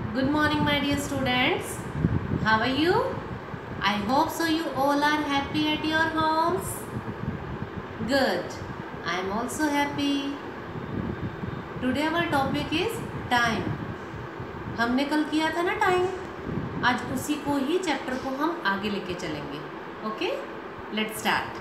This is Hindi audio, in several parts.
Good morning, my dear students. How are you? I hope so you all are happy at your homes. Good. I am also happy. Today our topic is time. हमने कल किया था ना टाइम, आज उसी को ही चैप्टर को हम आगे लेके चलेंगे. Okay, let's start.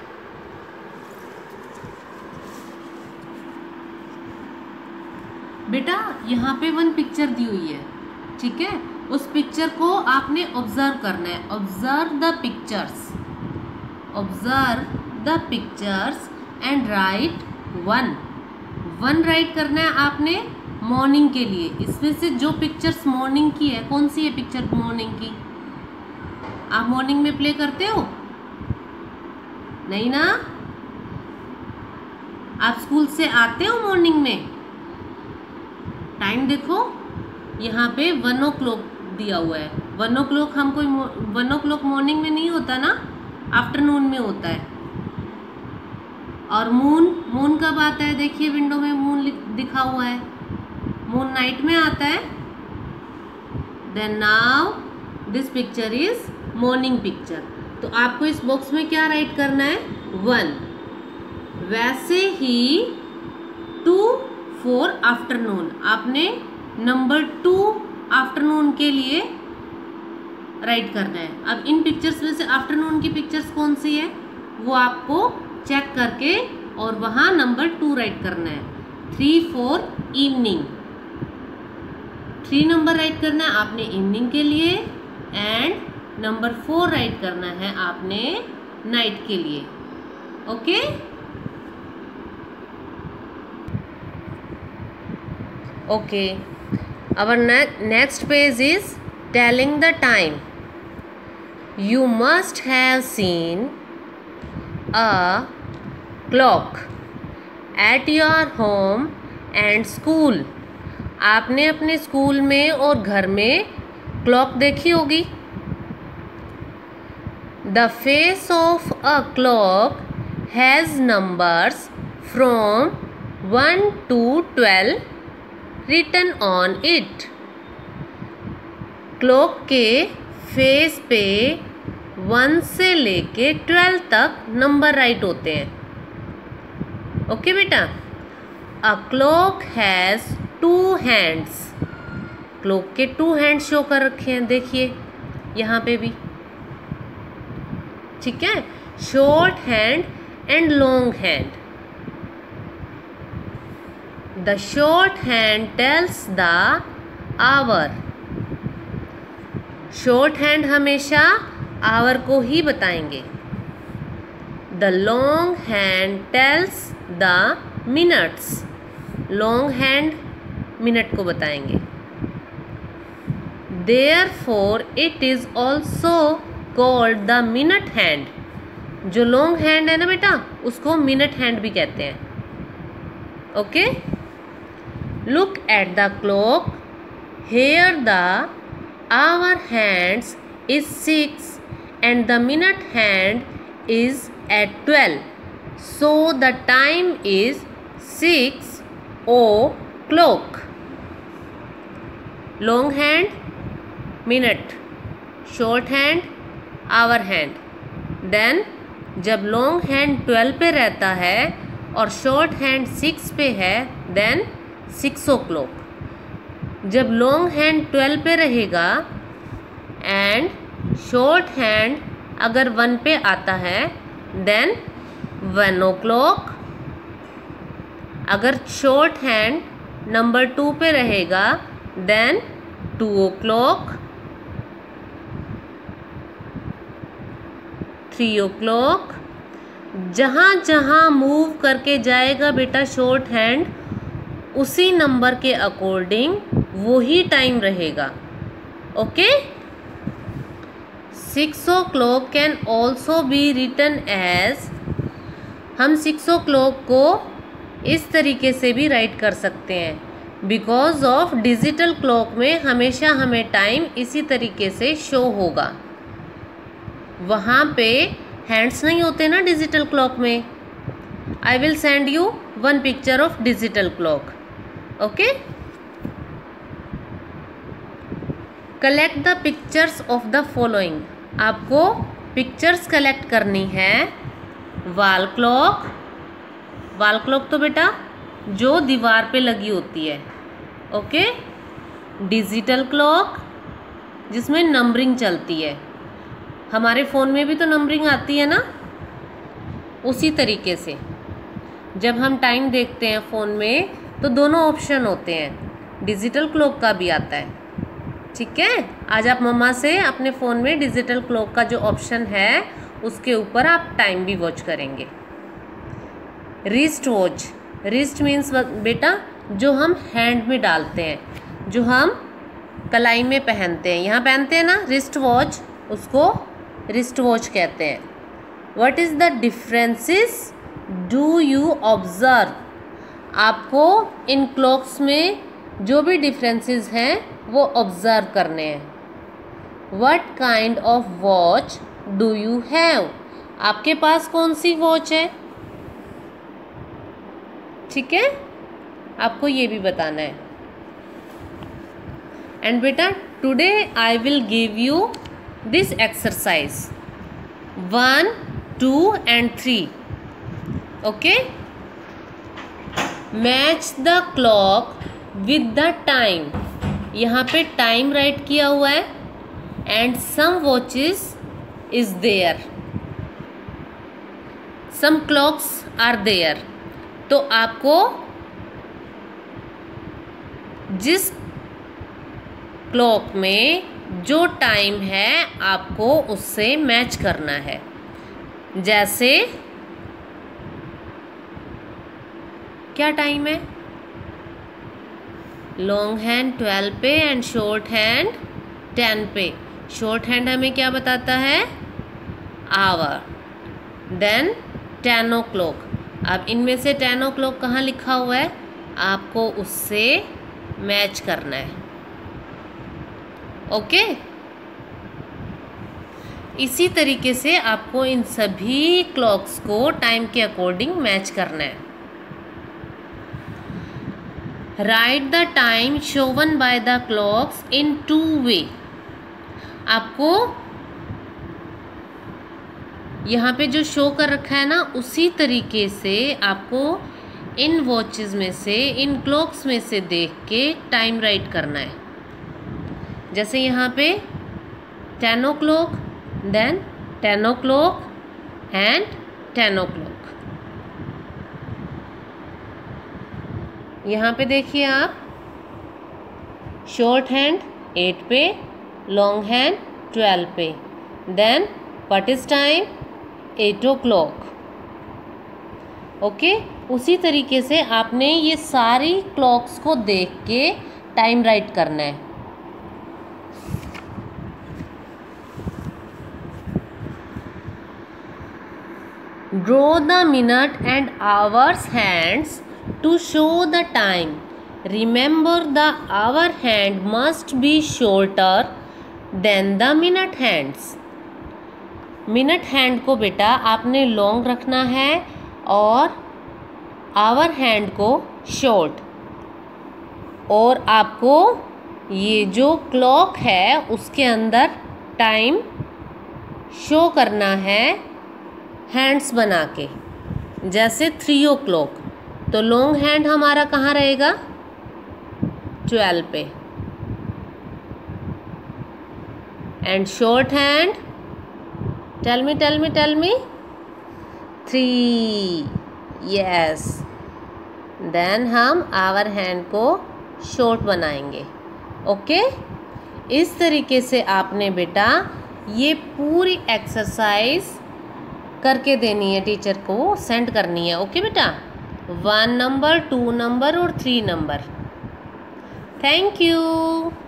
बेटा यहाँ पे वन पिक्चर दी हुई है, ठीक है. उस पिक्चर को आपने ऑब्जर्व करना है. Observe the pictures, observe the pictures and write one write करना है आपने मॉर्निंग के लिए. इसमें से जो पिक्चर्स मॉर्निंग की है, कौन सी है पिक्चर मॉर्निंग की? आप मॉर्निंग में प्ले करते हो? नहीं ना? आप स्कूल से आते हो मॉर्निंग में? टाइम देखो, यहाँ पे 1 o'clock दिया हुआ है. 1 o'clock हम कोई 1 o'clock मॉर्निंग में नहीं होता ना, आफ्टरनून में होता है. और मून कब आता है? देखिए विंडो में मून दिखा हुआ है. मून नाइट में आता है. Then now this picture is morning picture. तो आपको इस बॉक्स में क्या राइट करना है? 1. वैसे ही 2 for आफ्टरनून, आपने नंबर 2 आफ्टरनून के लिए राइट करना है. अब इन पिक्चर्स में से आफ्टरनून की पिक्चर्स कौन सी है वो आपको चेक करके और वहाँ नंबर 2 राइट करना है. 3 for इवनिंग, 3 नंबर राइट करना है आपने इवनिंग के लिए. एंड नंबर 4 राइट करना है आपने नाइट के लिए. Okay, okay. Our next page is telling the time. You must have seen a clock at your home and school. आपने अपने स्कूल में और घर में क्लॉक देखी होगी. The face of a clock has numbers from 1 to 12 written on it. Clock के फेस पे 1 से लेके 12 तक नंबर राइट होते हैं. ओके बेटा. A clock has 2 hands. Clock के 2 hands शो कर रखे हैं, देखिए यहाँ पे भी, ठीक है. Short hand and long hand. The short hand tells the hour. Short hand हमेशा hour को ही बताएंगे. The long hand tells the minutes. Long hand minute को बताएंगे. Therefore it is also called the minute hand. जो long hand है ना बेटा, उसको minute hand भी कहते हैं. Okay? Look at the clock. Here the hour hands is 6 and the minute hand is at 12. So the time is 6 o'clock. Long hand minute, short hand hour hand. Then जब long hand 12 पे रहता है और short hand 6 पे है, then 6 o'clock. जब लॉन्ग हैंड 12 पे रहेगा एंड शॉर्ट हैंड अगर 1 पे आता है, देन 1 o'clock. अगर शॉर्ट हैंड नंबर 2 पे रहेगा, देन 2 o'clock, 3 o'clock. जहाँ जहाँ मूव करके जाएगा बेटा शॉर्ट हैंड, उसी नंबर के अकॉर्डिंग वो ही टाइम रहेगा. Okay. 6 o'clock can also be written as. हम 6 o'clock को इस तरीके से भी राइट कर सकते हैं. बिकॉज ऑफ डिजिटल क्लॉक में हमेशा हमें टाइम इसी तरीके से शो होगा. वहाँ पे हैंड्स नहीं होते ना डिजिटल क्लॉक में. I will send you 1 picture of digital clock. Okay. Collect the pictures of the following. आपको पिक्चर्स कलेक्ट करनी है। वॉल क्लॉक, वॉल क्लॉक तो बेटा जो दीवार पे लगी होती है, ओके। डिजिटल क्लॉक जिसमें नंबरिंग चलती है, हमारे फ़ोन में भी तो नंबरिंग आती है ना, उसी तरीके से जब हम टाइम देखते हैं फ़ोन में तो दोनों ऑप्शन होते हैं, डिजिटल क्लॉक का भी आता है, ठीक है। आज आप मम्मा से अपने फ़ोन में डिजिटल क्लॉक का जो ऑप्शन है उसके ऊपर आप टाइम भी वॉच करेंगे। रिस्ट वॉच, रिस्ट मीन्स बेटा जो हम हैंड में डालते हैं, जो हम कलाई में पहनते हैं, यहाँ पहनते हैं ना रिस्ट वॉच, उसको रिस्ट वॉच कहते हैं। What is the differences do you observe. आपको इन क्लॉक्स में जो भी डिफरेंसेस हैं वो ऑब्जर्व करने हैं। What kind of watch do you have. आपके पास कौन सी वॉच है, ठीक है, आपको ये भी बताना है। एंड बेटा today I will give you this exercise 1, 2 and 3, okay. Match the clock with the time, यहाँ पे टाइम राइट किया हुआ है, and some watches is there, some clocks are there. तो आपको जिस क्लॉक में जो टाइम है आपको उससे मैच करना है। जैसे क्या टाइम है, लॉन्ग हैंड 12 पे एंड शॉर्ट हैंड 10 पे। शॉर्ट हैंड हमें क्या बताता है, आवर। Then 10 o'clock। अब इनमें से 10 o'clock कहाँ लिखा हुआ है, आपको उससे मैच करना है, ओके। इसी तरीके से आपको इन सभी क्लॉक्स को टाइम के अकॉर्डिंग मैच करना है। Write the time shown by the clocks in 2 way. आपको यहाँ पे जो शो कर रखा है ना उसी तरीके से आपको इन वॉचेस में से, इन क्लॉक्स में से देख के टाइम राइट करना है। जैसे यहाँ पे 10 o'clock, then 10 o'clock and 10 o'clock। यहाँ पे देखिए आप, शॉर्ट हैंड 8 पे, लॉन्ग हैंड 12 पे। Then what is time, 8 o'clock, okay. उसी तरीके से आपने ये सारी क्लॉक्स को देख के टाइम राइट करना है। Draw the minute and hours hands to show the time. Remember the hour hand must be shorter than the minute hands. Minute hand को बेटा आपने लॉन्ग रखना है और आवर हैंड को शॉर्ट। और आपको ये जो क्लॉक है उसके अंदर टाइम शो करना है हैंड्स बना के। जैसे 3 o'clock, तो लॉन्ग हैंड हमारा कहाँ रहेगा, 12 पे, and short hand tell me 3, yes. Then हम आवर हैंड को शॉर्ट बनाएंगे, ओके। इस तरीके से आपने बेटा ये पूरी एक्सरसाइज करके देनी है, टीचर को सेंड करनी है, ओके बेटा। 1 नंबर, 2 नंबर और 3 नंबर। Thank you.